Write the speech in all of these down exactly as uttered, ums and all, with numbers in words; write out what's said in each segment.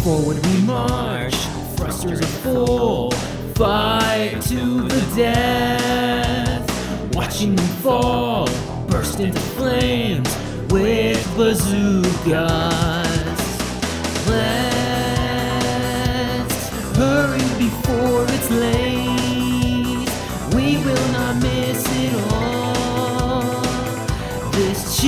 Forward we march, thrusters are full, fight to the death. Watching them fall, burst into flames with bazookas. Let's hurry before it's late. We will not miss it all. This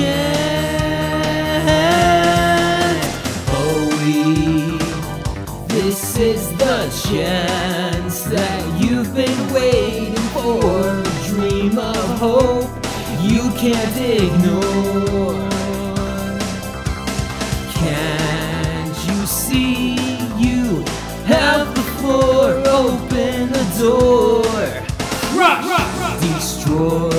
chance, Bowie, this is the chance that you've been waiting for. A dream of hope you can't ignore. Can't you see you have the floor? Open the door. Rush, rush, rush. Destroy